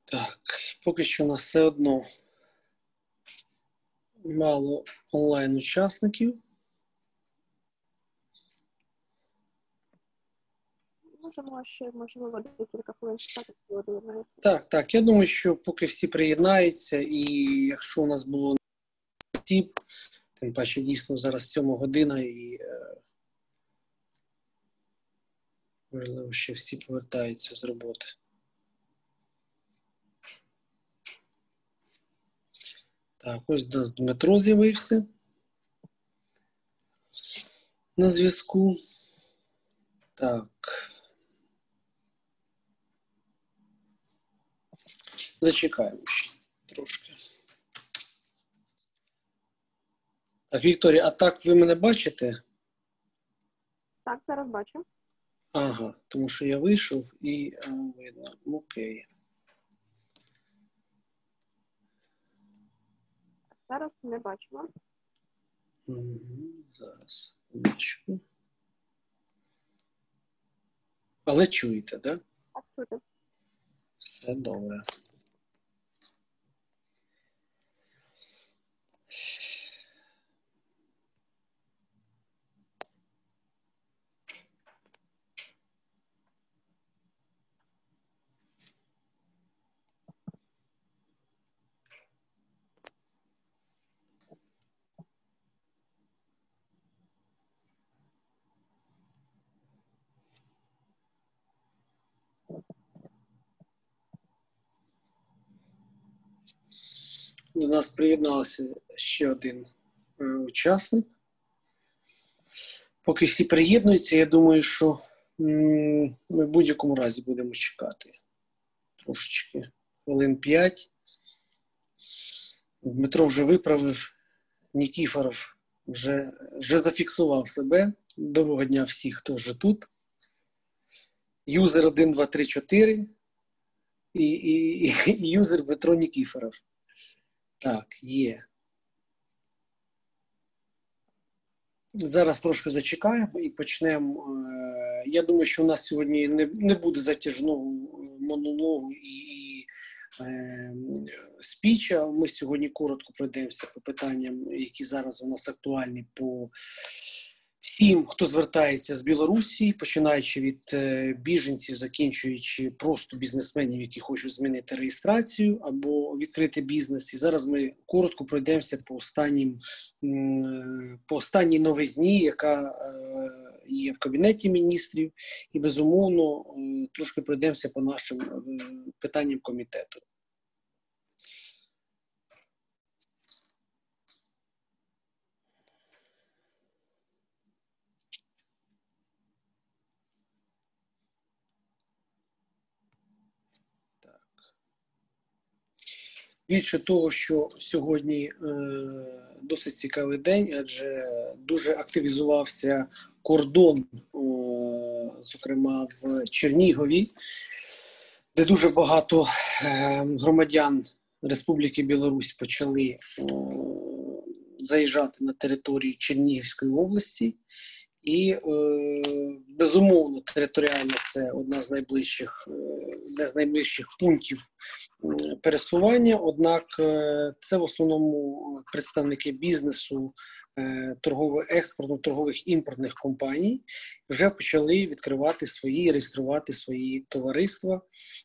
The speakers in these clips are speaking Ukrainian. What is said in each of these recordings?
Так, поки що у нас все одно мало онлайн-учасників. Можемо ще, можливо, декілька хвилин чекати, коли доєднається. Так, я думаю, що поки всі приєднаються, і якщо у нас було тіп, тим паче дійсно зараз 7 година, і можливо ще всі повертаються з роботи. Так, ось у нас Дмитро з'явився на зв'язку. Так. Зачекаємо ще трошки. Так, Вікторія, а так ви мене бачите? Так, зараз бачу. Ага, тому що я вийшов і видно. Окей. Зараз не бачимо. Зараз бачу. Але чуєте, так? Так, чути. Все добре. До нас приєднався ще один учасник. Поки всі приєднуються, я думаю, що ми в будь-якому разі будемо чекати. Трошечки. Хвилин 5. Дмитро вже виправив. Нікіфоров вже зафіксував себе. Доброго дня всіх, хто вже тут. Юзер 1, 2, 3, 4 і юзер Дмитро Нікіфоров. Так, є. Зараз трошки зачекаємо і почнемо. Я думаю, що у нас сьогодні не буде затяжного монологу і спіча. Ми сьогодні коротко пройдемося по питанням, які зараз у нас актуальні по всім, хто звертається з Білорусі, починаючи від біженців, закінчуючи просто бізнесменів, які хочуть змінити реєстрацію або відкрити бізнес. І зараз ми коротко пройдемося по останній новизні, яка є в Кабінеті міністрів, і, безумовно, трошки пройдемося по нашим питанням комітету. Більше того, що сьогодні досить цікавий день, адже дуже активізувався кордон, зокрема в Чернігові, де дуже багато громадян Республіки Білорусь почали заїжджати на територію Чернігівської області. І, безумовно, територіально це одна з найближчих пунктів пересування, однак це в основному представники бізнесу, торгових імпортних компаній вже почали відкривати реєструвати свої товариства,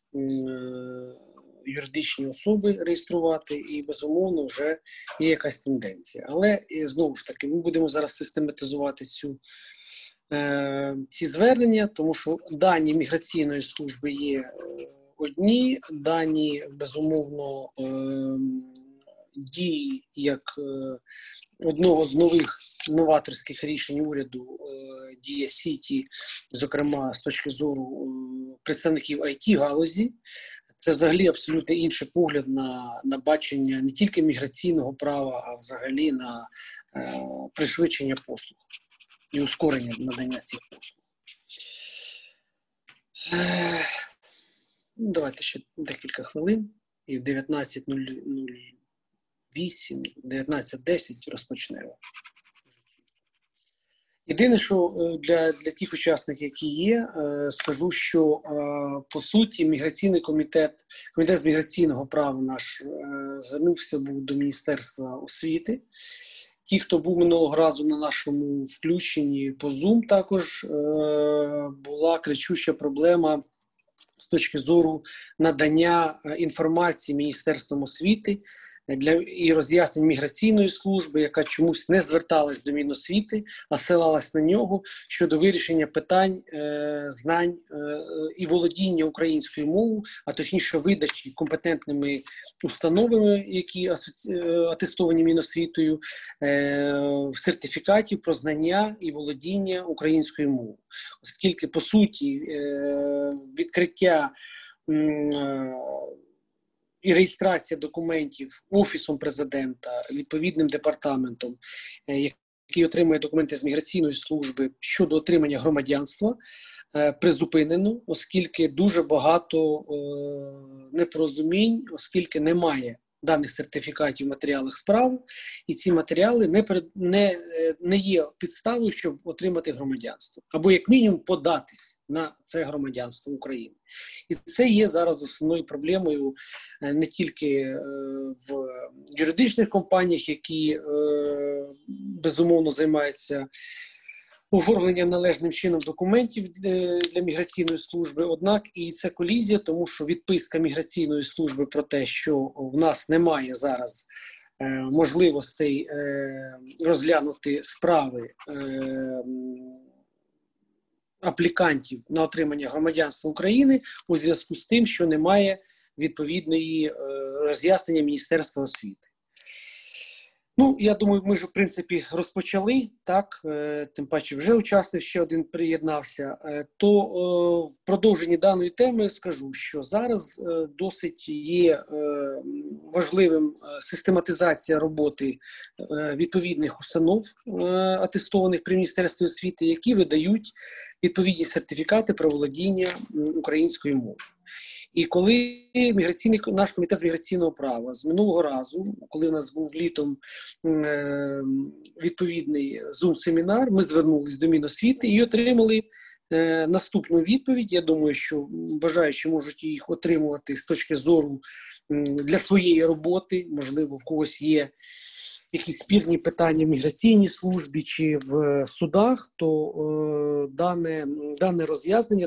юридичні особи реєструвати, і, безумовно, вже є якась тенденція. Але, знову ж таки, ми будемо зараз систематизувати ці звернення, тому що дані міграційної служби є одні, дані, безумовно, дії як одного з нових новаторських рішень уряду Дія Сіті, зокрема з точки зору представників IT-галузі. Це взагалі абсолютно інший погляд на бачення не тільки міграційного права, а взагалі на пришвидшення послуг і ускорення надання цих послуг. Давайте ще декілька хвилин і в 19:08, 19:10 розпочнемо. Єдине, що для тих учасників, які є, скажу, що по суті комітет з міграційного права наш звернувся був до Міністерства освіти. Ті, хто був минулого разу на нашому включенні по Zoom, також була кричуща проблема з точки зору надання інформації Міністерством освіти і роз'яснень міграційної служби, яка чомусь не зверталась до Міносвіти, а ссилалась на нього щодо вирішення питань знань і володіння українською мовою, а точніше видачі компетентними установами, які атестовані Міносвітою, сертифікатів про знання і володіння українською мовою. Оскільки, по суті, відкриття і реєстрація документів Офісом Президента, відповідним департаментом, який отримує документи з міграційної служби щодо отримання громадянства, призупинено, оскільки дуже багато непорозумінь, оскільки немає даних сертифікатів в матеріалах справи, і ці матеріали не є підставою, щоб отримати громадянство. Або, як мінімум, податись на це громадянство України. І це є зараз основною проблемою не тільки в юридичних компаніях, які, безумовно, займаються оформленням належним чином документів для міграційної служби, однак і це колізія, тому що відписка міграційної служби про те, що в нас немає зараз можливостей розглянути справи аплікантів на отримання громадянства України у зв'язку з тим, що немає відповідної роз'яснення Міністерства освіти. Ну, я думаю, ми ж, в принципі, розпочали, так, тим паче вже учасник ще один приєднався, то в продовженні даної теми скажу, що зараз досить є важливим систематизація роботи відповідних установ, атестованих при Міністерстві освіти, які видають відповідні сертифікати про володіння українською мовою. І коли наш комітет з міграційного права з минулого разу, коли в нас був літом відповідний Zoom-семінар, ми звернулись до Міносвіти і отримали наступну відповідь. Я думаю, що бажаючі можуть їх отримувати з точки зору для своєї роботи. Можливо, в когось є якісь спірні питання в міграційній службі чи в судах, то дане роз'яснення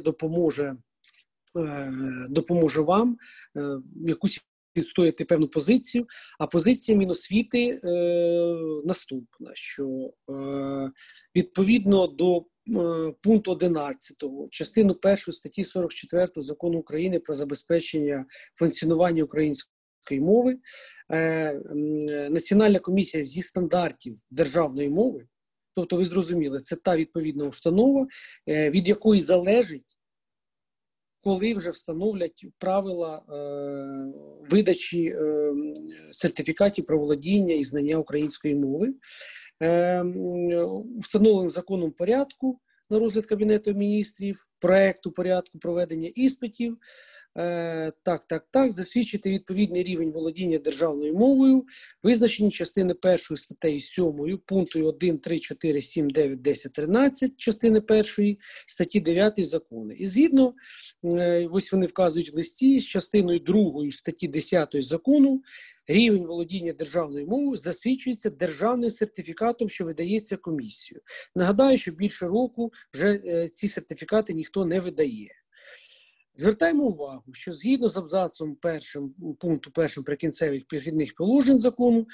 допоможе вам якусь відстояти певну позицію. А позиція Міносвіти наступна, що відповідно до пункту 11 частину 1 статті 44 Закону України про забезпечення функціонування української мови, Національна комісія зі стандартів державної мови, тобто ви зрозуміли, це та відповідна установа, від якої залежить, коли вже встановлять правила видачі сертифікатів про володіння і знання української мови, встановленим законом порядку на розгляд Кабінету міністрів, проекту порядку проведення іспитів, засвідчити відповідний рівень володіння державною мовою, визначені частини 1 статтею 7, пункту 1, 3, 4, 7, 9, 10, 13, частини 1 статті 9 закону. І згідно, ось вони вказують в листі, з частиною 2 статті 10 закону, рівень володіння державною мовою засвідчується державним сертифікатом, що видається комісією. Нагадаю, що більше року вже ці сертифікати ніхто не видає. Звертаємо увагу, що згідно з абзацом 1, пункту 1 прикінцевих перехідних положень закону,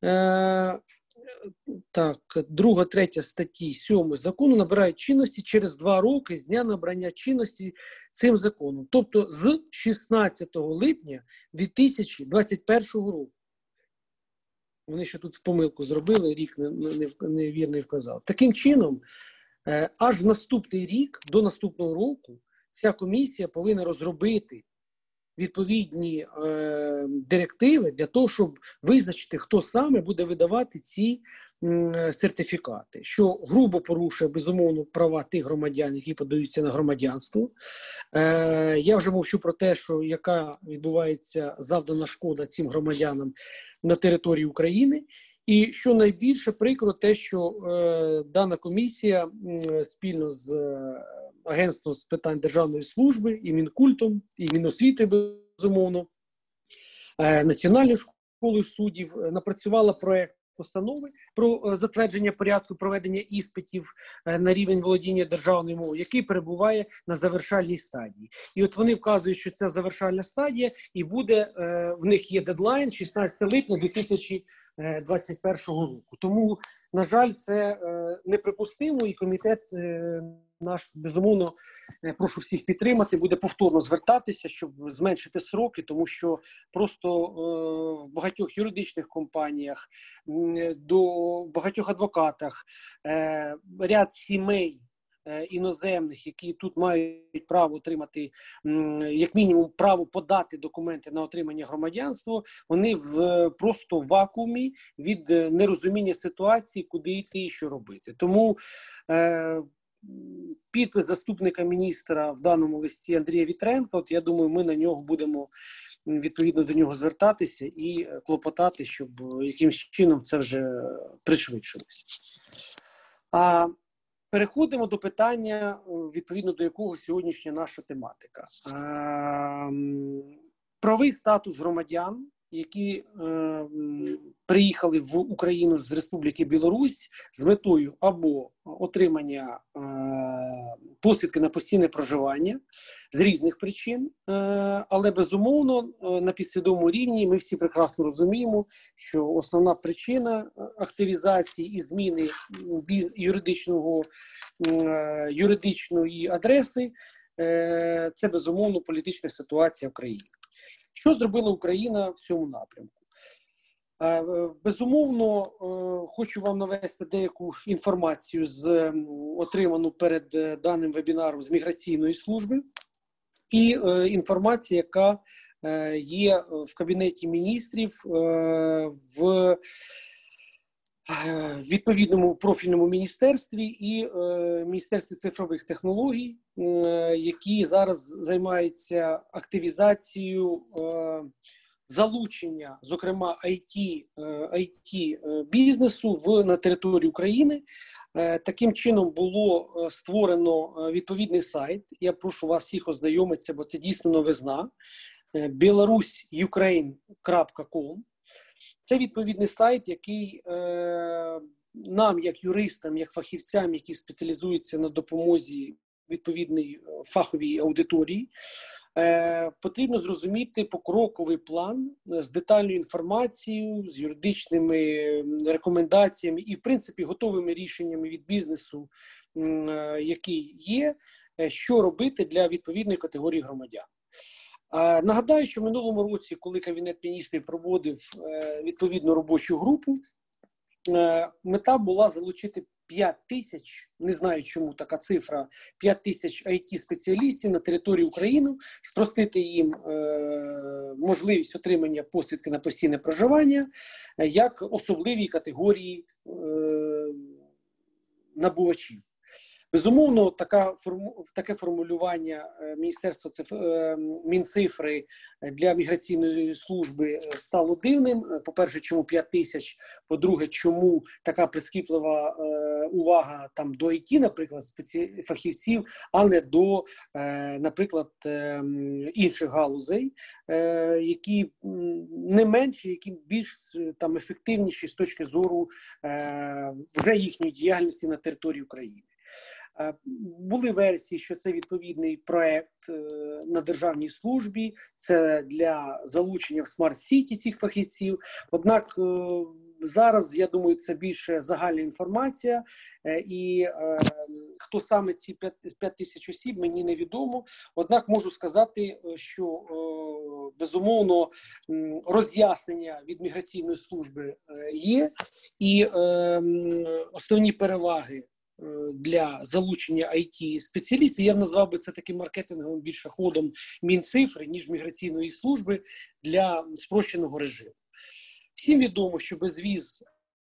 2, 3 статті 7 закону набирають чинності через 2 роки з дня набрання чинності цим законом, тобто з 16 липня 2021 року. Вони ще тут помилку зробили, рік невірний вказав. Таким чином, аж в наступний рік, до наступного року, ця комісія повинна розробити відповідні директиви для того, щоб визначити, хто саме буде видавати ці сертифікати, що грубо порушує, безумовно, права тих громадян, які подаються на громадянство. Я вже мовчу про те, що яка відбувається завдана шкода цим громадянам на території України. І що найбільше прикро, те, що дана комісія спільно з Агентством з питань державної служби і Мінкультом, і Міносвітою, безумовно, Національною школою суддів напрацювала проект постанови про затвердження порядку проведення іспитів на рівень володіння державною мовою, який перебуває на завершальній стадії. І от вони вказують, що це завершальна стадія, і буде, в них є дедлайн 16 липня 2021 року. Тому, на жаль, це неприпустимо, і комітет наш, безумовно, прошу всіх підтримати, буде повторно звертатися, щоб зменшити сроки, тому що просто в багатьох юридичних компаніях, до багатьох адвокатах, ряд сімей іноземних, які тут мають право отримати, як мінімум, право подати документи на отримання громадянства, вони в просто вакуумі від нерозуміння ситуації, куди йти і що робити. Тому підпис заступника міністра в даному листі Андрія Вітренка, от я думаю, ми на нього будемо відповідно до нього звертатися і клопотати, щоб якимось чином це вже пришвидшилось. Переходимо до питання, відповідно до якого сьогоднішня наша тематика. Правовий статус громадян, які приїхали в Україну з Республіки Білорусь з метою або отримання посвідки на постійне проживання з різних причин, але безумовно на підсвідомому рівні ми всі прекрасно розуміємо, що основна причина активізації і зміни юридичної адреси це безумовно політична ситуація в країні. Що зробила Україна в цьому напрямку? Безумовно, хочу вам навести деяку інформацію, отриману перед даним вебінаром з міграційної служби, і інформація, яка є в Кабінеті міністрів в відповідному профільному міністерстві і Міністерстві цифрових технологій, які зараз займаються активізацією залучення, зокрема, IT-бізнесу на території України. Таким чином було створено відповідний сайт. Я прошу вас всіх ознайомитися, бо це дійсно новизна. belarusukraine.com. Це відповідний сайт, який нам, як юристам, як фахівцям, які спеціалізуються на допомозі відповідної фаховій аудиторії, потрібно зрозуміти покроковий план з детальною інформацією, з юридичними рекомендаціями і, в принципі, готовими рішеннями від бізнесу, який є, що робити для відповідної категорії громадян. Нагадаю, що в минулому році, коли Кабінет міністрів проводив відповідну робочу групу, мета була залучити 5 тисяч, не знаю чому така цифра, 5 тисяч IT-спеціалістів на території України, спростити їм можливість отримання посвідки на постійне проживання як особливій категорії набувачів. Безумовно, таке формулювання Міністерства Мінцифри для міграційної служби стало дивним. По-перше, чому 5 тисяч? По-друге, чому така прискіплива увага там до ІТ, наприклад, фахівців, а не до, наприклад, інших галузей, які не менші, які більш там ефективніші з точки зору вже їхньої діяльності на території України. Були версії, що це відповідний проект на державній службі, це для залучення в смарт-сіті цих фахівців. Однак зараз, я думаю, це більше загальна інформація, і хто саме ці 5 тисяч осіб, мені невідомо. Однак можу сказати, що безумовно роз'яснення від міграційної служби є, і основні переваги для залучення IT-спеціалістів, я б назвав би це таким маркетинговим більше ходом Мінцифри, ніж міграційної служби для спрощеного режиму. Всім відомо, що безвіз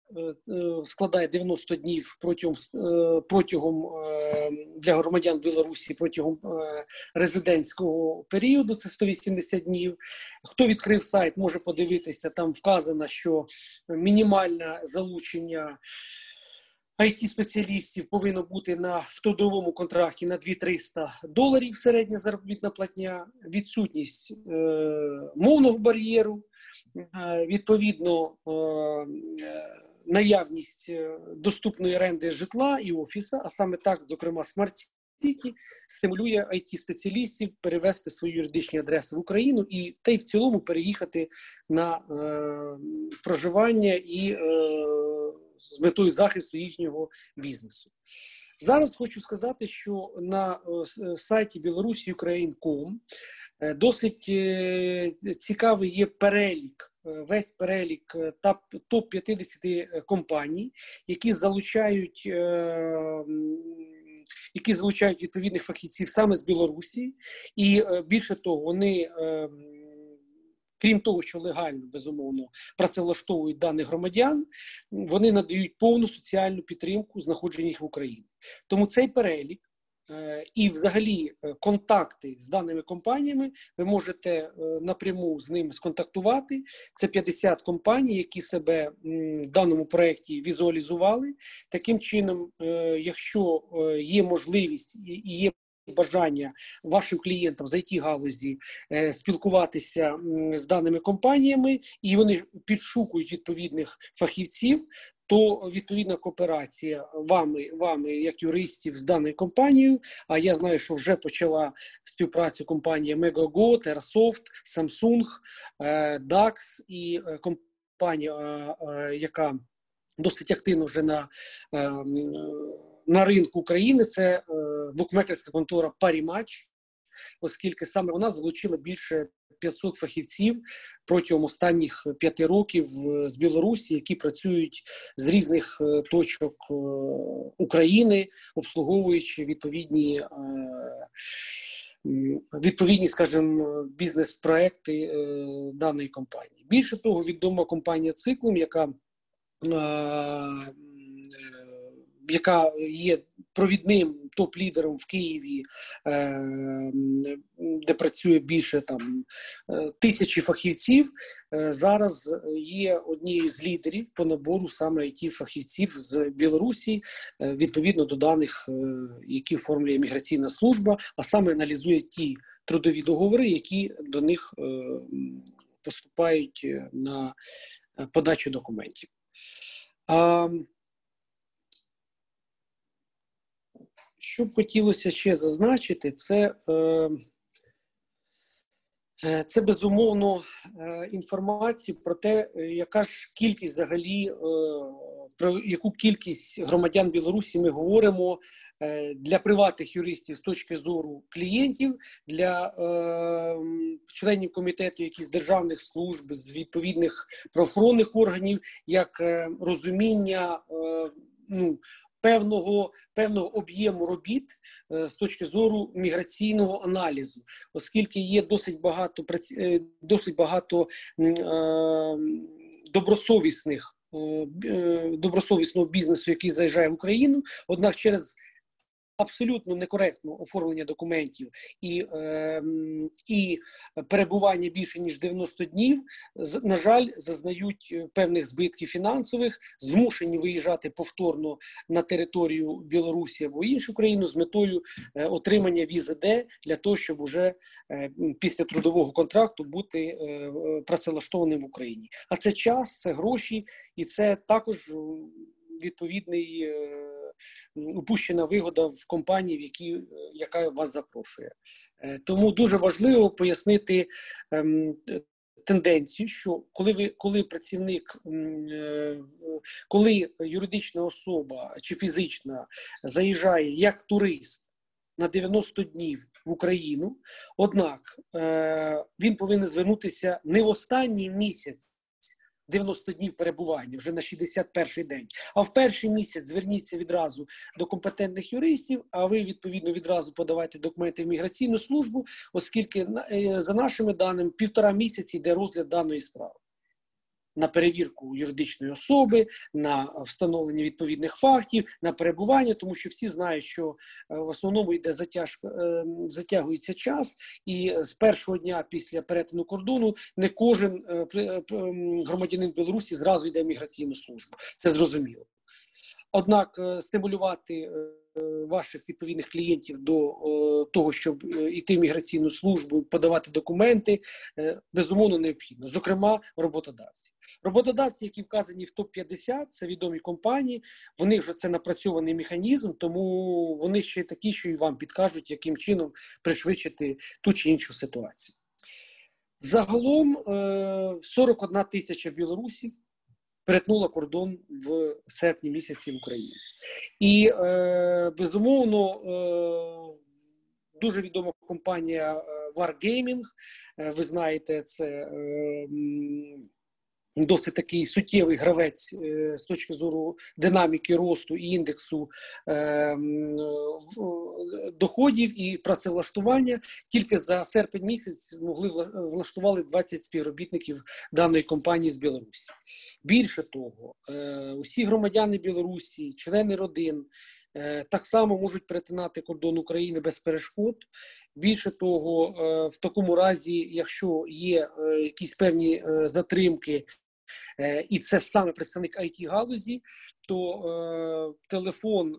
складає 90 днів протягом для громадян Білорусі протягом резидентського періоду, це 180 днів. Хто відкрив сайт, може подивитися, там вказано, що мінімальне залучення IT-спеціалістів повинно бути в трудовому контракті на $2300 середня заробітна платня, відсутність мовного бар'єру, відповідно наявність доступної оренди житла і офіса, а саме так, зокрема, Smart City стимулює IT-спеціалістів перевести свої юридичні адреси в Україну і в цілому переїхати на проживання і з метою захисту їхнього бізнесу. Зараз хочу сказати, що на сайті Belarusiukraine.com досить цікавий є перелік, весь перелік топ-50 компаній, які залучають відповідних фахівців саме з Білорусі. І більше того, вони, крім того, що легально, безумовно, працевлаштовують даних громадян, вони надають повну соціальну підтримку знаходження їх в Україні. Тому цей перелік і взагалі контакти з даними компаніями ви можете напряму з ними сконтактувати. Це 50 компаній, які себе в даному проєкті візуалізували. Таким чином, якщо є можливість і є бажання вашим клієнтам з IT-галузі спілкуватися з даними компаніями, і вони підшукують відповідних фахівців, то відповідна кооперація вами, як юристів, з даною компанією, а я знаю, що вже почала співпрацю компанія Megago, Terrasoft, Samsung, DAX і компанія, яка досить активно вже на ринку України, це букмекерська контора Parimatch, оскільки саме вона залучила більше 500 фахівців протягом останніх 5 років з Білорусі, які працюють з різних точок України, обслуговуючи відповідні, скажімо, бізнес-проекти даної компанії. Більше того, відома компанія Циклум, яка є провідним топ-лідером в Києві, де працює більше 1000 фахівців, зараз є однією з лідерів по набору саме IT-фахівців з Білорусі, відповідно до даних, які оформлює міграційна служба, а саме аналізує ті трудові договори, які до них поступають на подачу документів. Що б хотілося ще зазначити, це безумовно інформація про те, яка ж кількість взагалі, про яку кількість громадян Білорусі ми говоримо для приватних юристів з точки зору клієнтів, для членів комітету якихось державних служб, з відповідних правоохоронних органів, як розуміння, певного об'єму робіт з точки зору міграційного аналізу, оскільки є досить багато добросовісного бізнесу, який заїжджає в Україну, однак через абсолютно некоректне оформлення документів і перебування більше ніж 90 днів, на жаль, зазнають певних збитків фінансових, змушені виїжджати повторно на територію Білорусі або іншу країну з метою отримання візи Д для того, щоб уже після трудового контракту бути працевлаштованим в Україні. А це час, це гроші і це також відповідний упущена вигода в компанії, яка вас запрошує. Тому дуже важливо пояснити тенденцію, що коли юридична особа чи фізична заїжджає як турист на 90 днів в Україну, однак він повинен звернутися не в останній місяць 90 днів перебування, вже на 61-й день. А в перший місяць зверніться відразу до компетентних юристів, а ви, відповідно, відразу подавайте документи в міграційну службу, оскільки, за нашими даними, 1,5 місяці йде розгляд даної справи. на перевірку юридичної особи, на встановлення відповідних фактів, на перебування, тому що всі знають, що в основному йде затягується час, і з першого дня після перетину кордону не кожен громадянин Білорусі зразу йде в міграційну службу. Це зрозуміло. Однак стимулювати ваших відповідних клієнтів до того, щоб йти в міграційну службу, подавати документи, безумовно необхідно. Зокрема, роботодавці. Роботодавці, які вказані в ТОП-50, це відомі компанії, в них вже це напрацьований механізм, тому вони ще такі, що і вам підкажуть, яким чином пришвидшити ту чи іншу ситуацію. Загалом 41 тисяча білорусів перетнула кордон в серпні місяці в Україні. І, безумовно, дуже відома компанія Wargaming, ви знаєте, це досить такий суттєвий гравець з точки зору динаміки росту і індексу доходів і працевлаштування. Тільки за серпень місяць влаштували 20 співробітників даної компанії з Білорусі. Більше того, усі громадяни Білорусі, члени родин, так само можуть перетинати кордон України без перешкод. Більше того, в такому разі, якщо є якісь певні затримки, і це саме представник IT-галузі, то телефон,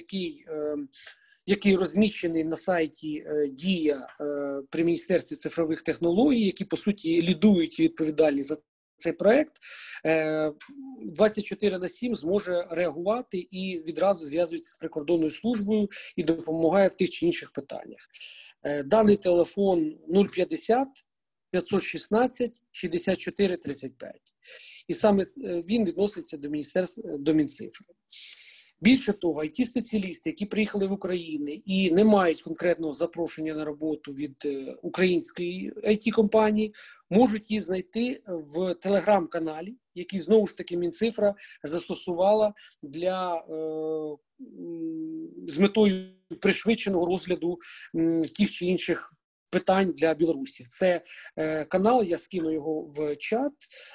який розміщений на сайті Дія при Міністерстві цифрових технологій, які, по суті, лідують і відповідальні за цей проект, 24/7 зможе реагувати і відразу зв'язується з прикордонною службою і допомагає в тих чи інших питаннях. Даний телефон 050 516 64 35. І саме він відноситься до Мінцифри. Більше того, IT-спеціалісти, які приїхали в Україну і не мають конкретного запрошення на роботу від української IT-компанії, можуть її знайти в телеграм-каналі, який, знову ж таки, Мінцифра застосувала з метою пришвидшеного розгляду тих чи інших питань для білорусів. Це канал, я скину його в чат,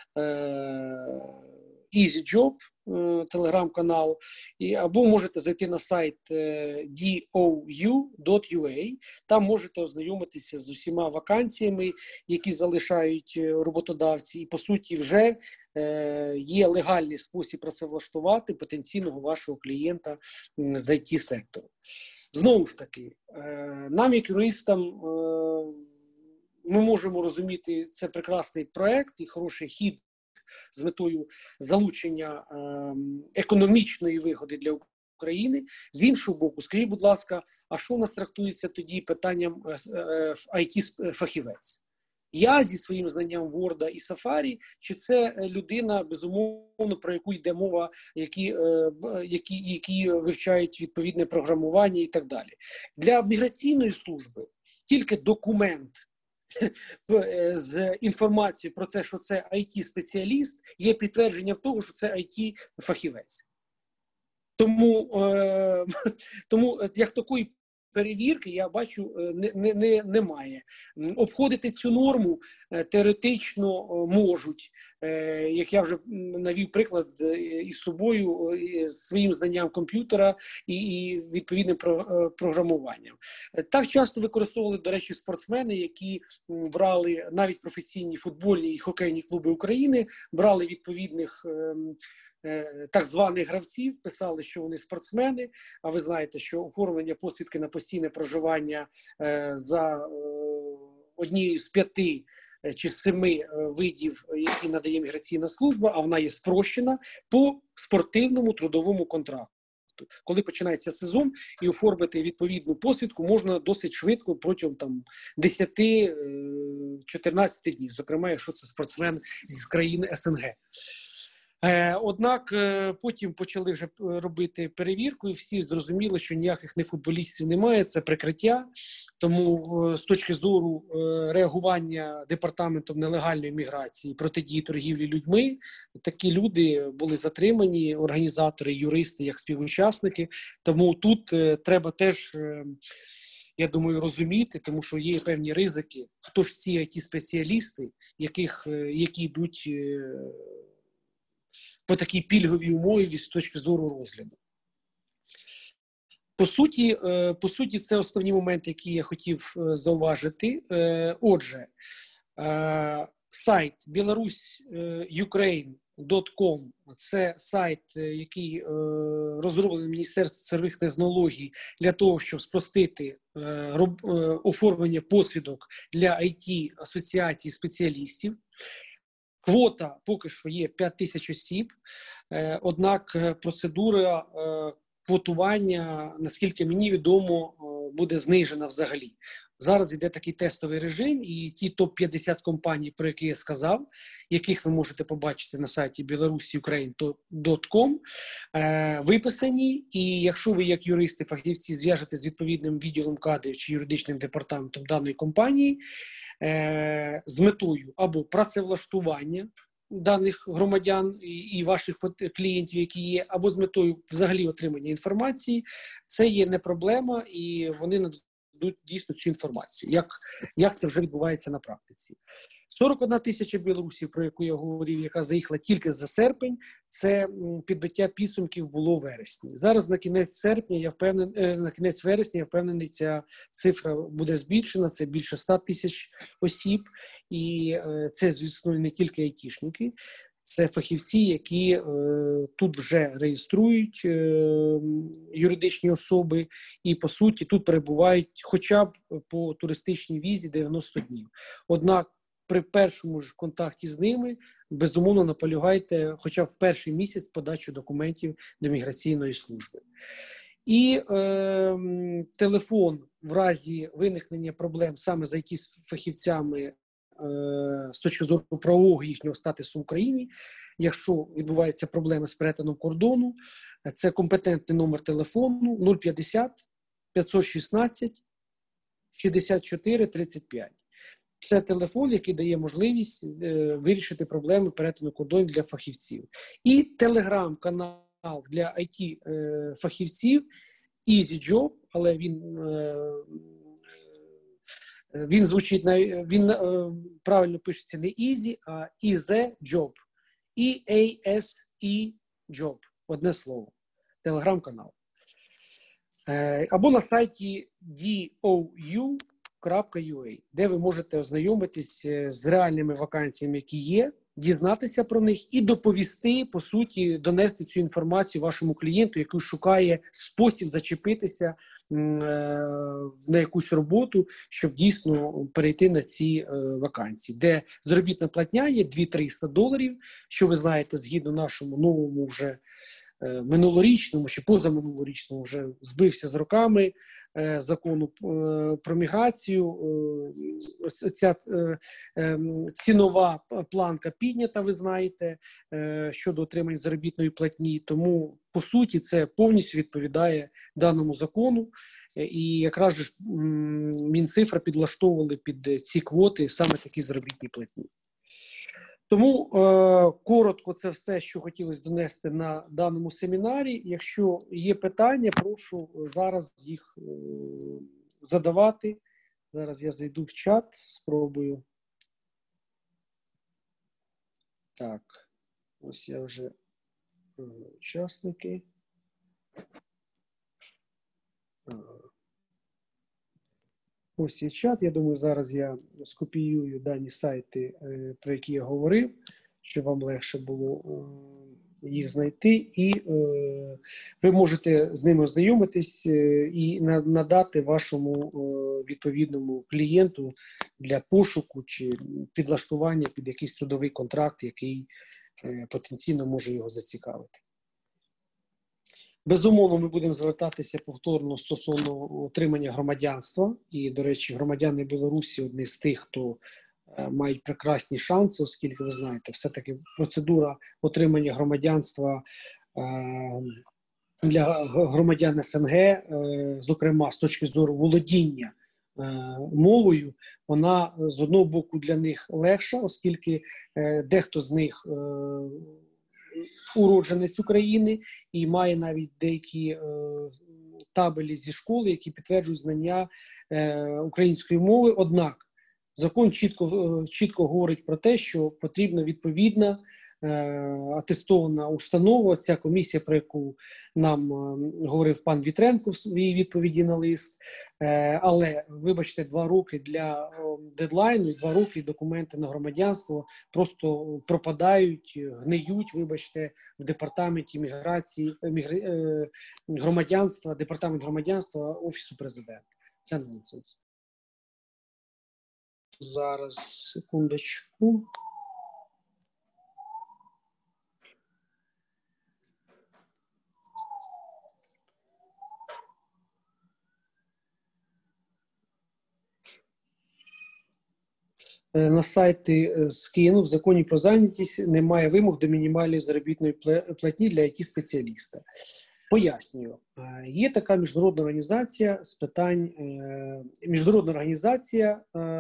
EasyJob, телеграм-канал, або можете зайти на сайт dou.ua, там можете ознайомитися з усіма вакансіями, які залишають роботодавці, і, по суті, вже є легальний спосіб працевлаштувати потенційного вашого клієнта з IT-сектору. Знову ж таки, нам, як юристам, ми можемо розуміти, це прекрасний проект і хороший хід з метою залучення економічної вигоди для України. З іншого боку, скажіть, будь ласка, а що у нас трактується тоді питанням IT-фахівець? Я зі своїм знанням Word і Safari, чи це людина, безумовно, про яку йде мова, які вивчають відповідне програмування і так далі. Для міграційної служби тільки документ з інформацією про те, що це IT-спеціаліст, є підтвердженням того, що це IT-фахівець. Тому як такої перевірки, я бачу, немає. Обходити цю норму теоретично можуть, як я вже навів приклад із собою, своїм знанням комп'ютера і відповідним програмуванням. Так часто використовували, до речі, спортсмени, які брали навіть професійні футбольні і хокейні клуби України, брали відповідних так званих гравців, писали, що вони спортсмени, а ви знаєте, що оформлення посвідки на постійне проживання за однією з 5 чи 7 видів, які надає міграційна служба, а вона є спрощена по спортивному трудовому контракту. Коли починається сезон і оформити відповідну посвідку можна досить швидко, протягом 10-14 днів, зокрема, якщо це спортсмен з країни СНГ. Однак потім почали вже робити перевірку, і всі зрозуміли, що ніяких не футболістів немає, це прикриття. Тому з точки зору реагування Департаментом нелегальної міграції, протидії торгівлі людьми, такі люди були затримані, організатори, юристи, як співучасники. Тому тут треба теж, я думаю, розуміти, тому що є певні ризики, хто ж ці IT-спеціалісти які йдуть по такій пільговій умові з точки зору розгляду. По суті, це основні моменти, які я хотів зауважити. Отже, сайт belarus.ukraine.com – це сайт, який розроблений Міністерством цифрових технологій для того, щоб спростити оформлення посвідок для IT-асоціацій спеціалістів. Квота поки що є 5000 осіб, однак процедура квотування, наскільки мені відомо, буде знижена взагалі. Зараз йде такий тестовий режим, і ті топ-50 компаній, про які я сказав, яких ви можете побачити на сайті belarusukraine.com, виписані, і якщо ви як юристи, фахівці зв'яжете з відповідним відділом кадрів чи юридичним департаментом даної компанії з метою або працевлаштування даних громадян і ваших клієнтів, які є, або з метою взагалі отримання інформації, це є не проблема, і вони нададуть дійсно цю інформацію, як це вже відбувається на практиці. 41 тисяча білорусів, про яку я говорив, яка заїхала тільки за серпень, це підбиття підсумків було в вересні. Зараз на кінець вересня, я впевнений, ця цифра буде збільшена, це більше 100 тисяч осіб, і це, звісно, не тільки айтішники, це фахівці, які тут вже реєструють юридичні особи і, по суті, тут перебувають хоча б по туристичній візі 90 днів. Однак, при першому ж контакті з ними, безумовно, наполягайте хоча б в перший місяць подачу документів до міграційної служби. І телефон в разі виникнення проблем саме з IT-фахівцями з точки зору правового їхнього статусу в Україні, якщо відбуваються проблеми з перетином кордону, це компетентний номер телефону 050 516 64 35. Це телефон, який дає можливість вирішити проблеми перетину кордону для фахівців. І телеграм-канал для IT-фахівців EasyJob, але він звучить, він правильно пишеться не Easy, а EasyJob. E-A-S-E-Job. Одне слово. Телеграм-канал. Або на сайті dou.ua, де ви можете ознайомитись з реальними вакансіями, які є, дізнатися про них і доповісти, по суті, донести цю інформацію вашому клієнту, який шукає спосіб зачепитися на якусь роботу, щоб дійсно перейти на ці вакансії, де заробітна платня є $200-300, що ви знаєте, згідно нашому новому вже минулорічному чи позаминулорічному вже збився з роками закону про міграцію. Ось ця цінова планка піднята, ви знаєте, щодо отримання заробітної платні. Тому, по суті, це повністю відповідає даному закону. І якраз ж Мінцифра підлаштовували під ці квоти саме такі заробітні платні. Тому коротко це все, що хотілося донести на даному семінарі. Якщо є питання, прошу зараз їх задавати. Зараз я зайду в чат, спробую. Так, ось я вже учасники. Ось є чат. Я думаю, зараз я скопіюю дані сайти, про які я говорив, щоб вам легше було їх знайти. І ви можете з ними ознайомитись і надати вашому відповідному клієнту для пошуку чи підлаштування під якийсь трудовий контракт, який потенційно може його зацікавити. Безумовно, ми будемо звертатися повторно стосовно отримання громадянства. І, до речі, громадяни Білорусі одні з тих, хто мають прекрасні шанси, оскільки, ви знаєте, все-таки процедура отримання громадянства для громадян СНГ, зокрема, з точки зору володіння мовою, вона з одного боку для них легша, оскільки дехто з них уродженець України і має навіть деякі табелі зі школи, які підтверджують знання української мови. Однак Закон чітко говорить про те, що потрібна відповідна атестована установа, ця комісія, про яку нам говорив пан Вітренко в своїй відповіді на лист. Але, вибачте, 2 роки для дедлайну, 2 роки документи на громадянство просто пропадають, гниють, вибачте, в департаменті міграції, громадянства, департамент громадянства Офісу Президента. Це нонсенс. Зараз, секундочку. На сайти скинув, в законі про зайнятість немає вимог до мінімальної заробітної платні для IT-спеціаліста. Пояснюю. Є така міжнародна організація з питань, міжнародна організація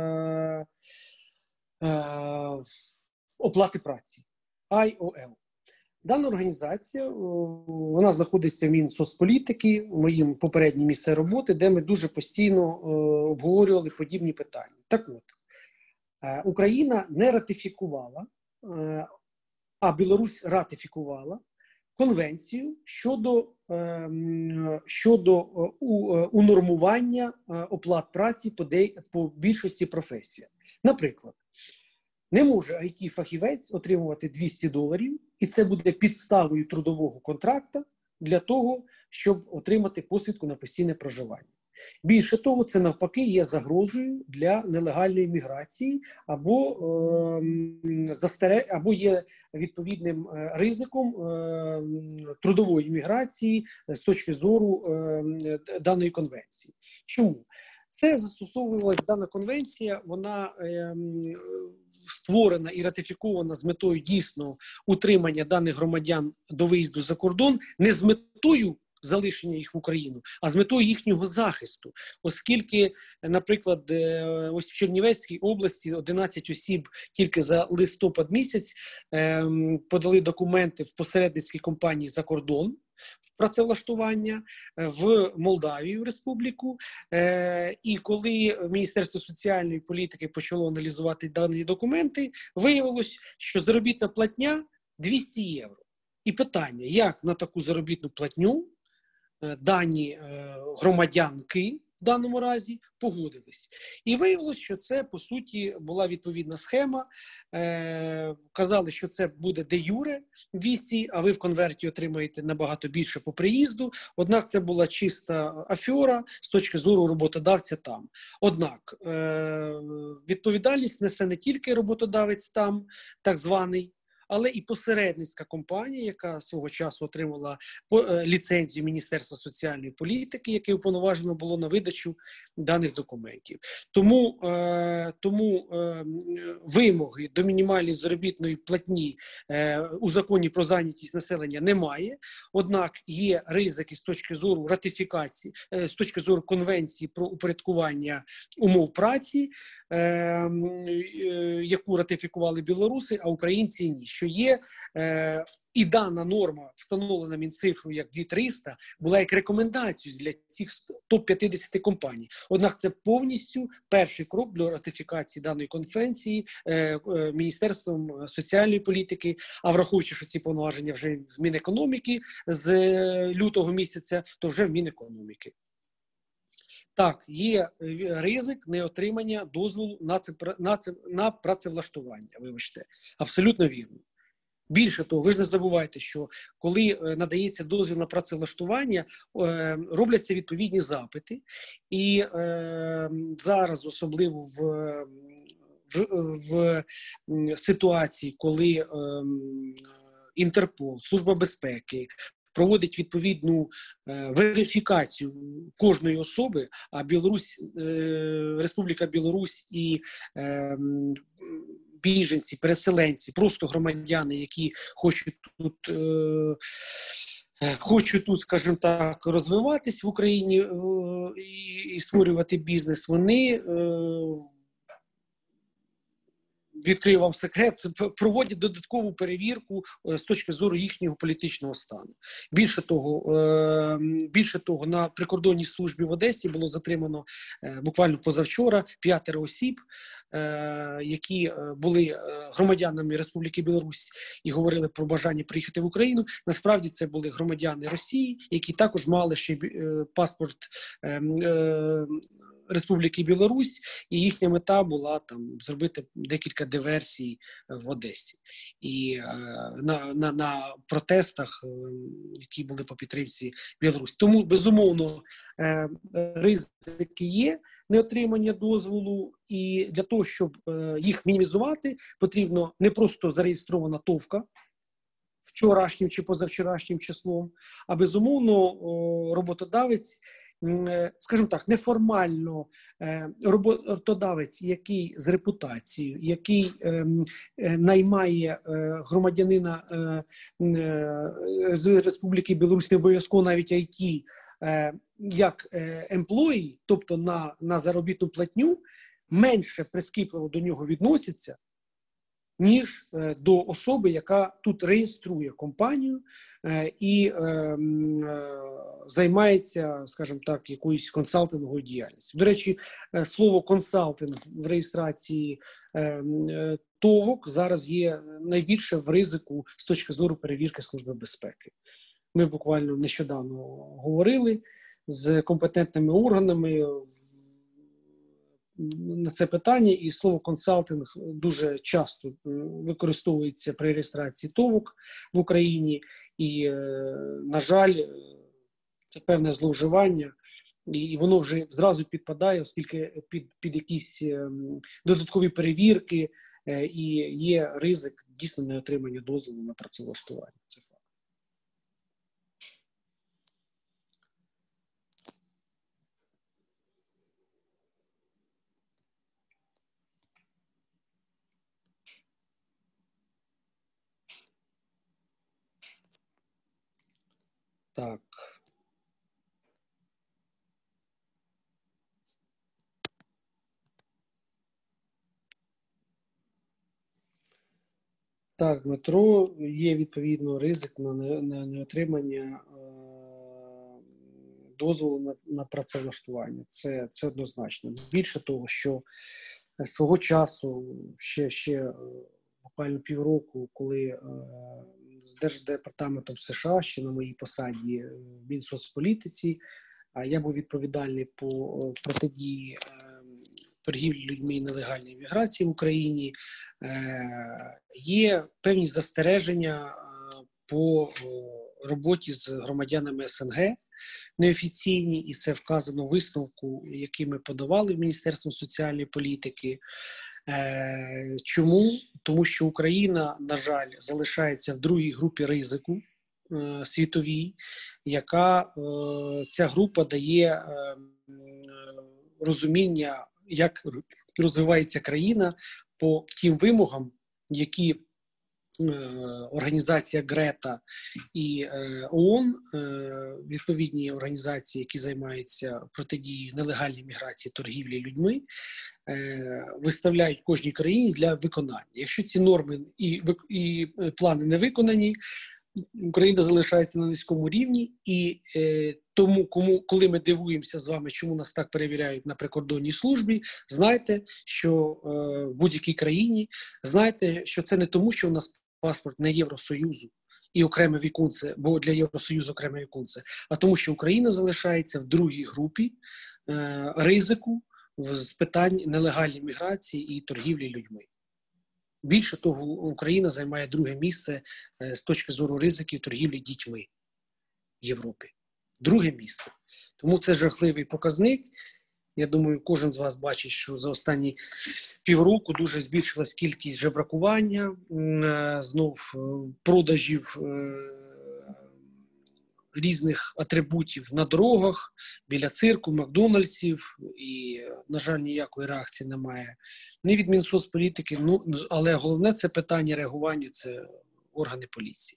оплати праці, IOL. Дана організація, вона знаходиться в Мінсоцполітики, в моїм попереднім місці роботи, де ми дуже постійно обговорювали подібні питання. Так от, Україна не ратифікувала, а Білорусь ратифікувала конвенцію щодо унормування оплат праці по більшості професій. Наприклад, не може IT-фахівець отримувати $200, і це буде підставою трудового контракту для того, щоб отримати посвідку на постійне проживання. Більше того, це навпаки є загрозою для нелегальної міграції або є відповідним ризиком трудової міграції з точки зору даної конвенції. Чому? Це застосовувалась дана конвенція, вона створена і ратифікована з метою дійсно утримання даних громадян до виїзду за кордон, не з метою залишення їх в Україну, а з метою їхнього захисту. Оскільки, наприклад, ось в Чернівецькій області 11 осіб тільки за листопад місяць подали документи в посередницькій компанії за кордон, в працевлаштування, в Молдавію республіку. І коли Міністерство соціальної політики почало аналізувати дані документи, виявилось, що заробітна платня $200. І питання, як на таку заробітну платню дані громадянки в даному разі погодились. І виявилось, що це, по суті, була відповідна схема. Казали, що це буде де-юре 200, а ви в конверті отримаєте набагато більше по приїзду. Однак це була чиста афера з точки зору роботодавця там. Однак відповідальність несе не тільки роботодавець там, так званий, але і посередницька компанія, яка свого часу отримала ліцензію Міністерства соціальної політики, яке уповноважено було на видачу даних документів. Тому вимоги до мінімальної заробітної платні у законі про зайнятість населення немає. Однак є ризики з точки зору ратифікації, з точки зору конвенції про упорядкування умов праці, яку ратифікували білоруси, а українці ні. Що є і дана норма, встановлена Мінцифрою як 2300, була як рекомендацією для цих топ-50 компаній. Однак це повністю перший крок до ратифікації даної конвенції Міністерством соціальної політики, а враховуючи, що ці повноваження вже в Мінекономіки з лютого місяця, то вже в Мінекономіки. Так, є ризик неотримання дозволу на працевлаштування, вибачте. Абсолютно вірно. Більше того, ви ж не забувайте, що коли надається дозвіл на працевлаштування, робляться відповідні запити. І зараз, особливо в ситуації, коли Інтерпол, Служба безпеки проводить відповідну верифікацію кожної особи, а Республіка Білорусь і біженці, переселенці, просто громадяни, які хочуть тут, скажімо так, розвиватись в Україні і створювати бізнес, вони відкрию вам секрет, проводять додаткову перевірку з точки зору їхнього політичного стану. Більше того, на прикордонній службі в Одесі було затримано буквально позавчора 5 осіб, які були громадянами Республіки Білорусь і говорили про бажання приїхати в Україну. Насправді це були громадяни Росії, які також мали ще паспорт Республіки Білорусь, і їхня мета була там зробити декілька диверсій в Одесі. І на протестах, які були по підтримці Білорусі. Тому, безумовно, ризики є неотримання дозволу, і для того, щоб їх мінімізувати, потрібно не просто зареєстрована ТОВка вчорашнім чи позавчорашнім числом, а, безумовно, роботодавець, скажімо так, неформально роботодавець, який з репутацією, який наймає громадянина з Республіки Білорусь, не обов'язково навіть IT, як емплої, тобто на заробітну платню, менше прискіпливо до нього відносяться, ніж до особи, яка тут реєструє компанію і займається, скажімо так, якоюсь консалтинговою діяльністю. До речі, слово консалтинг в реєстрації ТОВок зараз є найбільше в ризику з точки зору перевірки Служби безпеки. Ми буквально нещодавно говорили з компетентними органами на це питання, і слово консалтинг дуже часто використовується при реєстрації ТОВок в Україні, і, на жаль, це певне зловживання, і воно вже зразу підпадає, оскільки під якісь додаткові перевірки і є ризик дійсно неотримання дозволу на працевлаштування. Це факт. Так. Так, Дмитро, є відповідно ризик на неотримання дозволу на працевлаштування. Це однозначно. Більше того, що свого часу, ще буквально півроку, коли з Держдепартаментом США, ще на моїй посаді в Мінсоцполітиці, я був відповідальний по протидії торгівлі людьми і нелегальній міграції в Україні, є певні застереження по роботі з громадянами СНГ неофіційні, і це вказано в висновку, який ми подавали в Міністерство соціальної політики. Чому? Тому що Україна, на жаль, залишається в другій групі ризику світовій, яка ця група дає розуміння, як розвивається країна по тим вимогам, які організація Грета і ООН, відповідні організації, які займаються протидією нелегальній міграції, торгівлі людьми, виставляють кожній країні для виконання. Якщо ці норми і плани не виконані, Україна залишається на низькому рівні, і тому, коли ми дивуємося з вами, чому нас так перевіряють на прикордонній службі, знайте, що в будь-якій країні, знайте, що це не тому, що у нас паспорт не Євросоюзу і окреме віконце, бо для Євросоюзу окреме віконце, а тому, що Україна залишається в другій групі ризику з питань нелегальної міграції і торгівлі людьми. Більше того, Україна займає друге місце з точки зору ризиків торгівлі дітьми в Європі. Друге місце. Тому це жахливий показник. Я думаю, кожен з вас бачить, що за останні півроку дуже збільшилась кількість жебракування, знов продажів різних атрибутів на дорогах, біля цирку, Макдональдсів, і, на жаль, ніякої реакції немає ні від Мінсоцполітики, але головне це питання реагування, це органи поліції.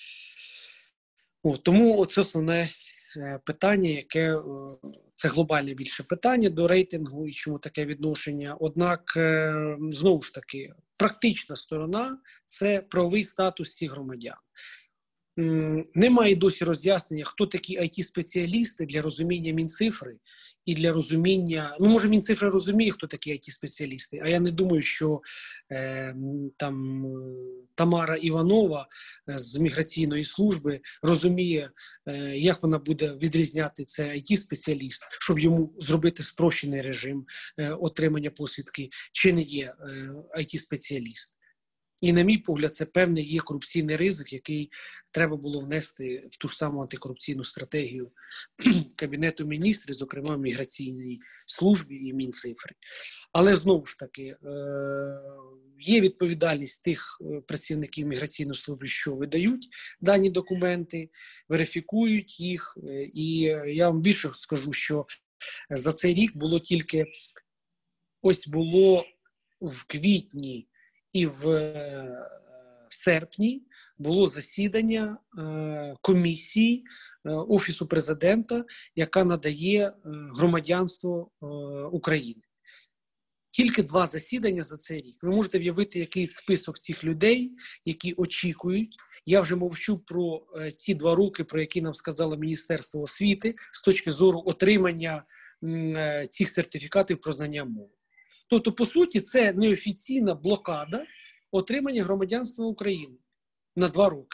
Тому це основне питання, яке це глобальне більше питання до рейтингу і чому таке відношення. Однак, знову ж таки, практична сторона – це правовий статус цих громадян. Немає досі роз'яснення, хто такі IT-спеціалісти для розуміння Мінцифри і для розуміння... Ну, може, Мінцифра розуміє, хто такі IT-спеціалісти, а я не думаю, що там Тамара Іванова з міграційної служби розуміє, як вона буде відрізняти це IT-спеціаліст, щоб йому зробити спрощений режим отримання посвідки, чи не є IT-спеціаліст. І, на мій погляд, це певний є корупційний ризик, який треба було внести в ту ж саму антикорупційну стратегію Кабінету міністрів, зокрема міграційній службі і Мінцифри. Але, знову ж таки, є відповідальність тих працівників міграційної служби, що видають дані документи, верифікують їх. І я вам більше скажу, що за цей рік було тільки, ось було в квітні і в серпні було засідання комісії Офісу Президента, яка надає громадянство України. Тільки 2 засідання за цей рік. Ви можете уявити, який список цих людей, які очікують. Я вже мовчу про ті 2 роки, про які нам сказало Міністерство освіти, з точки зору отримання цих сертифікатів про знання мови. Тобто, по суті, це неофіційна блокада отримання громадянства України на 2 роки.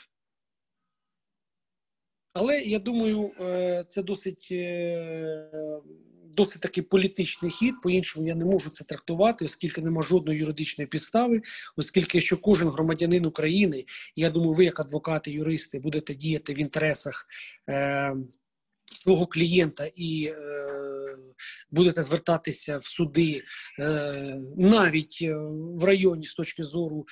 Але, я думаю, це досить такий політичний хід, по-іншому я не можу це трактувати, оскільки нема жодної юридичної підстави, оскільки якщо кожен громадянин України, я думаю, ви як адвокати, юристи, будете діяти в інтересах свого клієнта і будете звертатися в суди навіть в районі з точки зору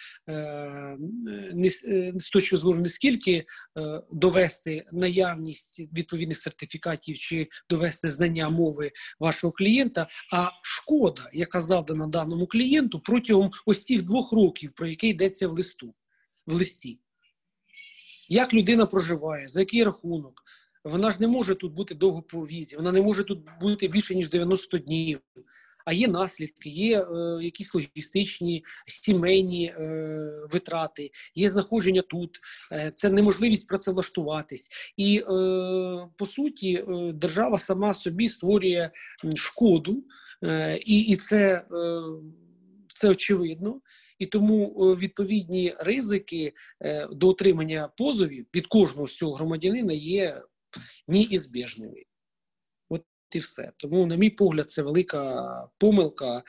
не скільки довести наявність відповідних сертифікатів чи довести знання мови вашого клієнта, а шкода, яка завдана даному клієнту протягом ось цих 2 років, про які йдеться в листі. Як людина проживає, за який рахунок. Вона ж не може тут бути довго по візі, вона не може тут бути більше, ніж 90 днів. А є наслідки, є якісь логістичні, сімейні витрати, є знаходження тут, це неможливість працевлаштуватись. І, по суті, держава сама собі створює шкоду, і це очевидно. І тому відповідні ризики до отримання позовів від кожного з цього громадянина є неізбіжними. От і все. Тому, на мій погляд, це велика помилка.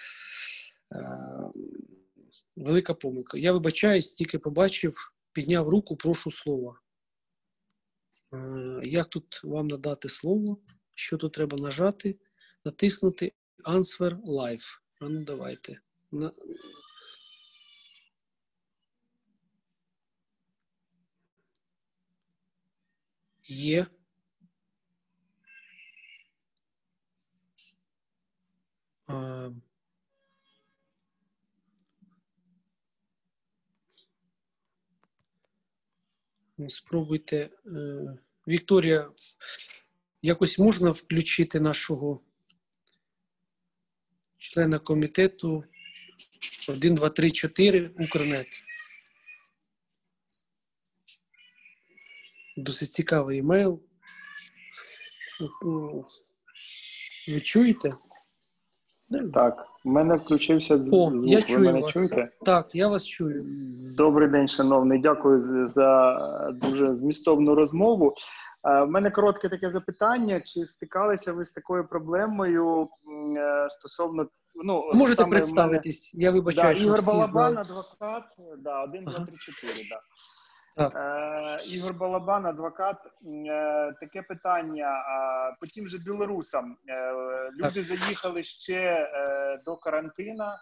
Велика помилка. Я вибачаюсь, тільки побачив, підняв руку, прошу слова. Як тут вам надати слово? Що тут треба нажати? Натиснути Answer Live. А ну давайте. Є. Спробуйте. Вікторія, якось можна включити нашого члена комітету 1, 2, 3, 4 Укрнет. Досить цікавий емейл. Ви чуєте? Так, в мене включився звук. Я чую Ви мене вас. чуєте? Так, я вас чую. Добрий день, шановний. Дякую за дуже змістовну розмову. В мене коротке таке запитання. Чи стикалися ви з такою проблемою стосовно... Можете представитись? Я вибачаю, що Ігор всі Балабан, знають. адвокат. 1, 2, 3, 4, да. Так. Ігор Балабан, адвокат. Таке питання. По тим же білорусам. Люди заїхали ще до карантину.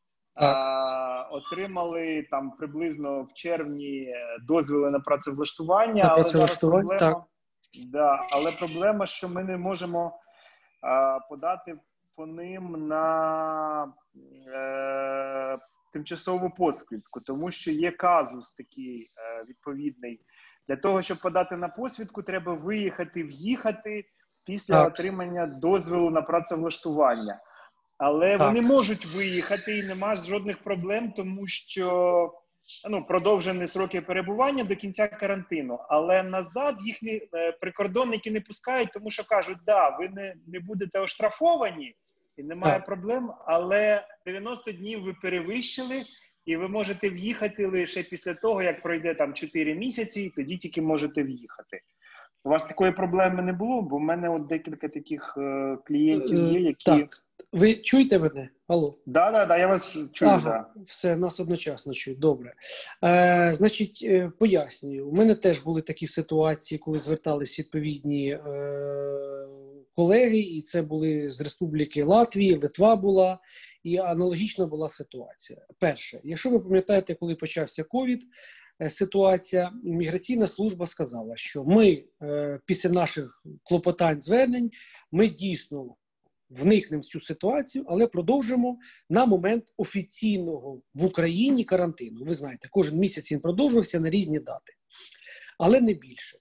Отримали там приблизно в червні дозвіли на працевлаштування. На працевлаштування, так. Але проблема, що ми не можемо подати по ним на тимчасову посвідку, тому що є казус такий відповідний. Для того, щоб подати на посвідку, треба виїхати, в'їхати після отримання дозволу на працевлаштування. але Так. вони можуть виїхати і нема жодних проблем, тому що продовжені сроки перебування до кінця карантину. Але назад їхні прикордонники не пускають, тому що кажуть, ви не будете оштрафовані і немає проблем, але 90 днів ви перевищили, і ви можете в'їхати лише після того, як пройде там 4 місяці, і тоді тільки можете в'їхати. У вас такої проблеми не було? Бо в мене от декілька таких клієнтів є, які... Так. Ви чуєте мене? Алло? Да, я вас чую, Ага, все, нас одночасно чують, добре. Значить, пояснюю. У мене теж були такі ситуації, коли звертались відповідні колеги, і це були з Республіки Латвії, Литва була, і аналогічна була ситуація. Перше, якщо ви пам'ятаєте, коли почався ковід, ситуація, міграційна служба сказала, що ми після наших клопотань, звернень, ми дійсно вникнемо в цю ситуацію, але продовжимо на момент офіційного в Україні карантину. Ви знаєте, кожен місяць він продовжувався на різні дати. Але не більше.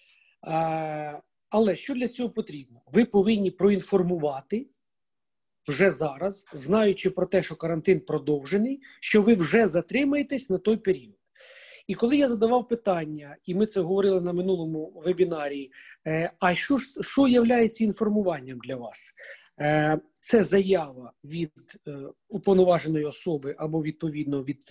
Але що для цього потрібно? Ви повинні проінформувати вже зараз, знаючи про те, що карантин продовжений, що ви вже затримаєтесь на той період. І коли я задавав питання, і ми це говорили на минулому вебінарі, а що являється інформуванням для вас? Це заява від уповноваженої особи або, відповідно, від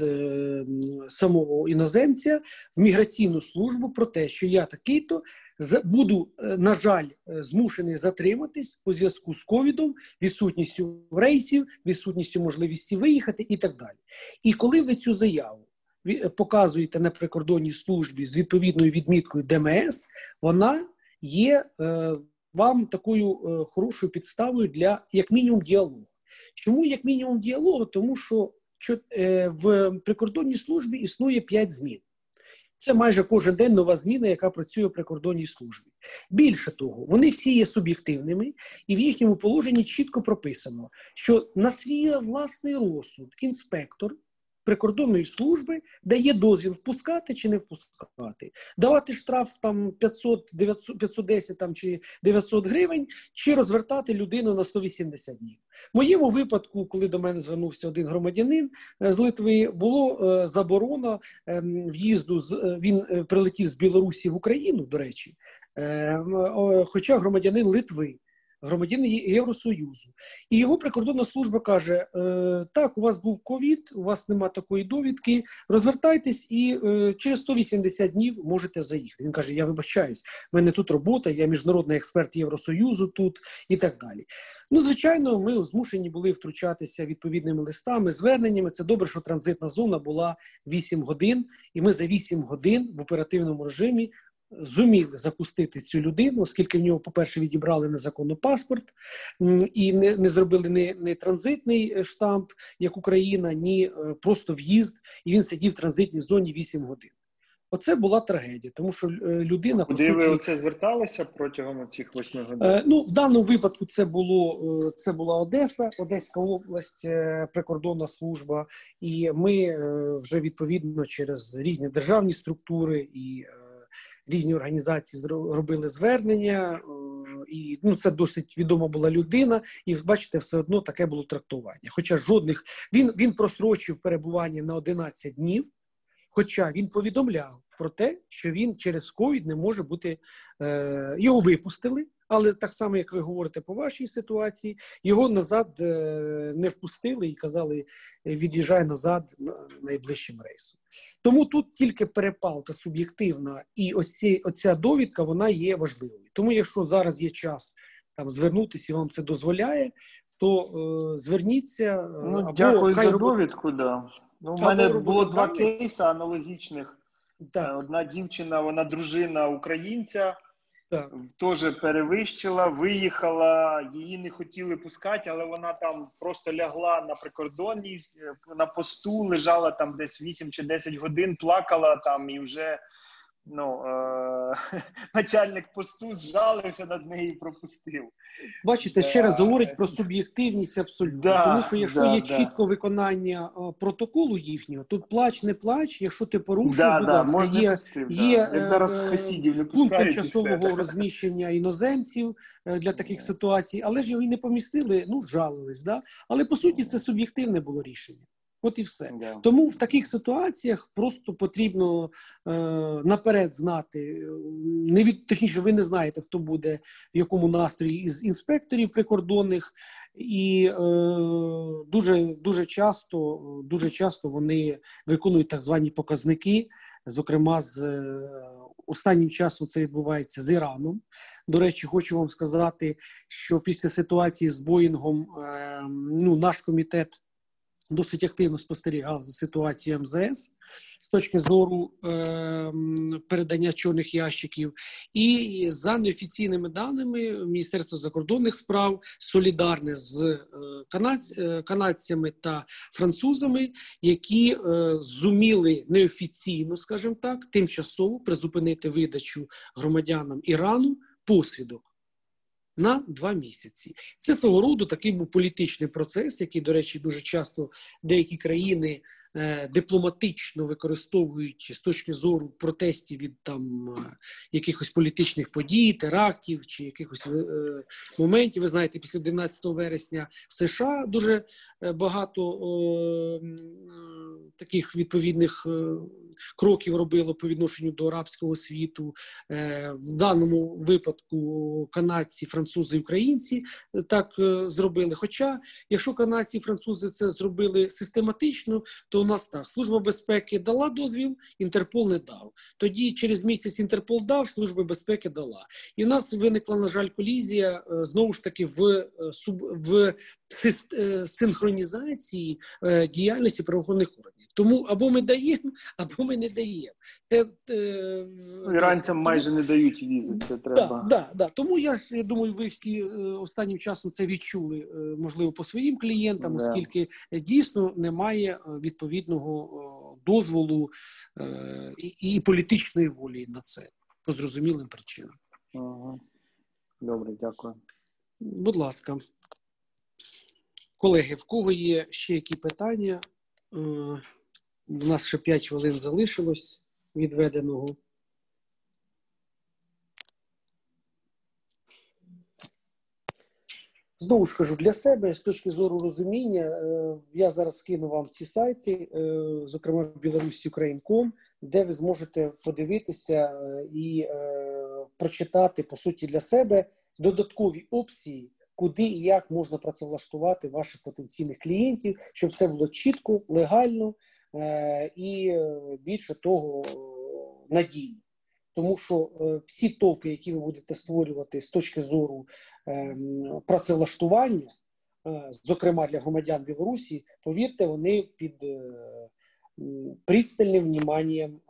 самого іноземця в міграційну службу про те, що я такий-то буду, на жаль, змушений затриматись у зв'язку з ковідом, відсутністю рейсів, відсутністю можливості виїхати і так далі. І коли ви цю заяву показуєте на прикордонній службі з відповідною відміткою ДМС, вона є вам такою хорошою підставою для, як мінімум, діалогу. Чому як мінімум діалогу? Тому що в прикордонній службі існує 5 змін. Це майже кожен день нова зміна, яка працює в прикордонній службі. Більше того, вони всі є суб'єктивними, і в їхньому положенні чітко прописано, що на свій власний розсуд інспектор прикордонної служби дає дозвіл впускати чи не впускати, давати штраф там 510 там, чи 900 гривень, чи розвертати людину на 180 днів. В моєму випадку, коли до мене звернувся один громадянин з Литви, було заборона в'їзду, він прилетів з Білорусі в Україну, до речі, хоча громадянин Литви, громадянин Євросоюзу. І його прикордонна служба каже, так, у вас був ковід, у вас нема такої довідки, розвертайтесь і через 180 днів можете заїхати. Він каже, я вибачаюсь, в мене тут робота, я міжнародний експерт Євросоюзу тут і так далі. Ну, звичайно, ми змушені були втручатися відповідними листами, зверненнями. Це добре, що транзитна зона була 8 годин, і ми за 8 годин в оперативному режимі зуміли запустити цю людину, оскільки в нього, по-перше, відібрали незаконно паспорт і не зробили не транзитний штамп, як Україна, ні просто в'їзд, і він сидів в транзитній зоні 8 годин. Оце була трагедія, тому що людина... Куди ви оце зверталися протягом цих 8 годин? Ну, в даному випадку це була Одеса, Одеська область, прикордонна служба, і ми вже відповідно через різні державні структури і різні організації робили звернення, і це досить відома була людина, і, бачите, все одно таке було трактування. Хоча жодних... Він просрочив перебування на 11 днів, хоча він повідомляв про те, що він через ковід не може бути... Його випустили, але так само, як ви говорите по вашій ситуації, його назад не впустили і казали, від'їжджай назад найближчим рейсом. Тому тут тільки перепалка суб'єктивна, і оця довідка, вона є важливою. Тому якщо зараз є час там звернутися і вам це дозволяє, то зверніться. Дякую за довідку, да. У мене було 2 кейси аналогічних. Так. Одна дівчина, вона дружина українця, так, теж перевищила, виїхала, її не хотіли пускати, але вона там просто лягла на прикордонній, на посту, лежала там десь 8 чи 10 годин, плакала там і вже начальник посту зжалився над нею і пропустив. Бачите, ще раз говорить про суб'єктивність абсолютно. Да, Тому що якщо да, є да. чітко виконання протоколу їхнього, тут плач, не плач, якщо ти порушив, будь ласка, можна є, пустив, є Як зараз хасідів не пункт пускають і тимчасового все. розміщення іноземців для таких ситуацій, але ж його і не помістили, жалились. Да? Але по суті це суб'єктивне було рішення. От і все. Да. Тому в таких ситуаціях просто потрібно наперед знати, точніше, ви не знаєте, хто буде в якому настрої із інспекторів прикордонних, і дуже часто вони виконують так звані показники, зокрема останнім часом це відбувається з Іраном. До речі, хочу вам сказати, що після ситуації з Боїнгом наш комітет досить активно спостерігав за ситуацією МЗС з точки зору передання чорних ящиків. І за неофіційними даними Міністерство закордонних справ солідарне з канадцями та французами, які зуміли неофіційно, скажімо так, тимчасово призупинити видачу громадянам Ірану посвідок на 2 місяці. Це свого роду такий був політичний процес, який, до речі, дуже часто деякі країни дипломатично використовують з точки зору протестів від якихось політичних подій, терактів чи якихось моментів. Ви знаєте, після 11 вересня в США дуже багато таких відповідних кроків робило по відношенню до арабського світу. В даному випадку канадці, французи і українці так зробили. Хоча, якщо канадці і французи це зробили систематично, то у нас так, Служба безпеки дала дозвіл, Інтерпол не дав. Тоді через місяць Інтерпол дав, Служба безпеки дала. І в нас виникла, на жаль, колізія, знову ж таки, в синхронізації діяльності правоохоронних органів. Тому або ми даємо, або ми не даємо. Іранцям майже не дають візи, це треба. Да. Тому я думаю, ви всі останнім часом це відчули, можливо, по своїм клієнтам, оскільки дійсно немає відповідного дозволу і політичної волі на це, по зрозумілим причинам. Добре, дякую. Будь ласка. Колеги, в кого є ще які питання? У нас ще 5 хвилин залишилось відведеного. Знову ж кажу, для себе, з точки зору розуміння, я зараз скину вам ці сайти, зокрема Білорусь-Україн.ком, де ви зможете подивитися і прочитати, по суті, для себе додаткові опції, куди і як можна працевлаштувати ваших потенційних клієнтів, щоб це було чітко, легально і, більше того, надійно. Тому що всі товки, які ви будете створювати з точки зору працевлаштування, зокрема для громадян Білорусі, повірте, вони під пристальним вниманням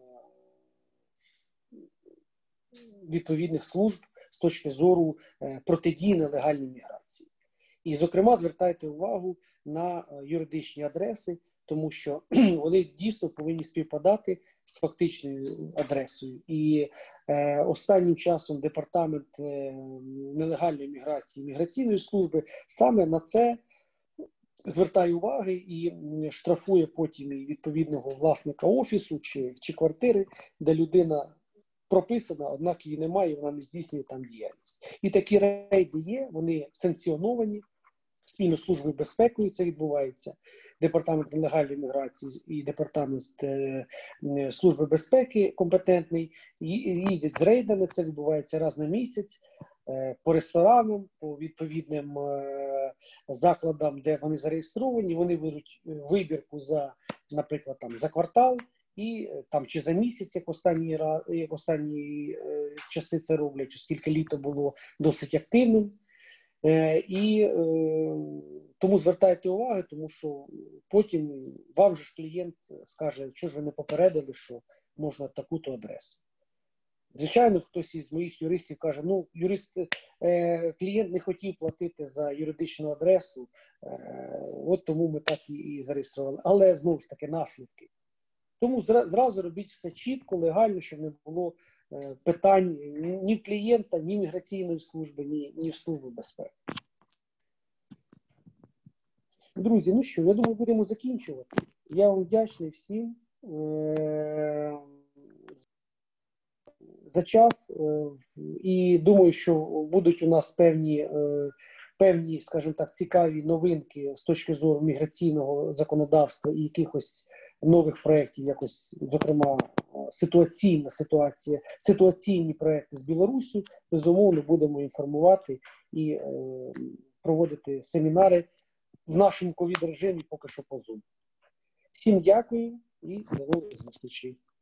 відповідних служб з точки зору протидії нелегальній міграції. І, зокрема, звертайте увагу на юридичні адреси, тому що вони дійсно повинні співпадати з фактичною адресою. І останнім часом Департамент нелегальної міграції і міграційної служби саме на це звертає уваги і штрафує потім і відповідного власника офісу чи квартири, де людина прописана, однак її немає, вона не здійснює там діяльність. І такі рейди є, вони санкціоновані, спільно з Службою безпеки це відбувається, Департамент нелегальної міграції і Департамент Служби безпеки компетентний, їздять з рейдами, це відбувається раз на місяць, по ресторанам, по відповідним закладам, де вони зареєстровані, вони беруть вибірку за, наприклад, за квартал, і чи за місяць, як останні часи це роблять, оскільки літо було досить активним. І тому звертайте увагу, тому що потім вам же ж клієнт скаже, що ж ви не попередили, що можна таку-то адресу. Звичайно, хтось із моїх юристів каже, клієнт не хотів платити за юридичну адресу, от тому ми так і зареєстрували. Але, знову ж таки, наслідки. Тому зразу робіть все чітко, легально, щоб не було питань ні в клієнта, ні в міграційної служби, ні в Служби безпеки. Друзі, ну що, я думаю, будемо закінчувати. Я вам вдячний всім за час і думаю, що будуть у нас певні, скажімо так, цікаві новинки з точки зору міграційного законодавства і якихось нових проєктів, якось, зокрема, ситуаційні проєкти з Білоруссю. Безумовно, будемо інформувати і проводити семінари в нашому ковід-режимі поки що по Zoom. Всім дякую і до нових зустрічей.